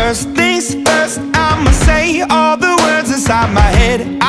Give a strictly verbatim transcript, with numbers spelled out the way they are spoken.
First things first, I'ma say all the words inside my head.